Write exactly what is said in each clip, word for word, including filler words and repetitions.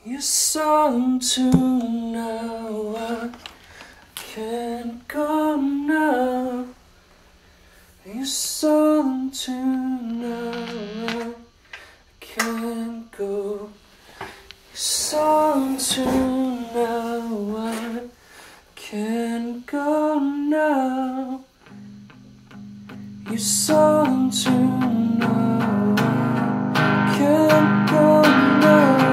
You're solitude now, I can't go now. You're solitude now, I can't go. You're solitude now, I can't go now. You're solitude now, I can't go now.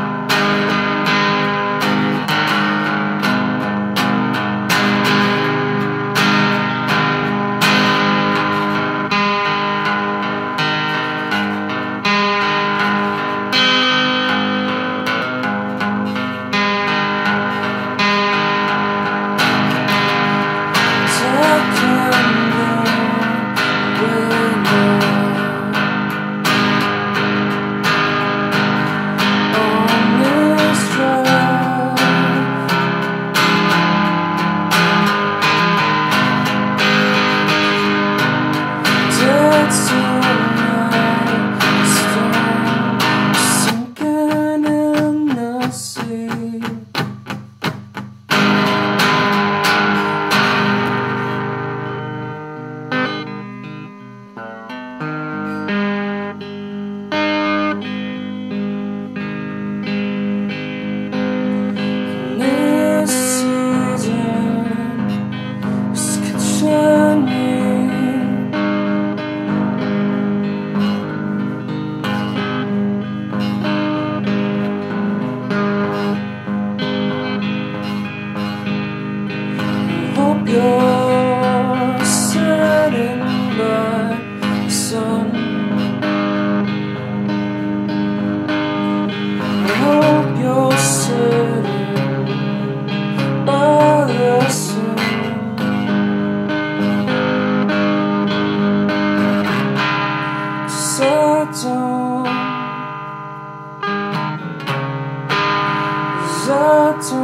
You're sitting by the sun. I hope you're sitting by the sun. 'Cause I don't, 'cause I don't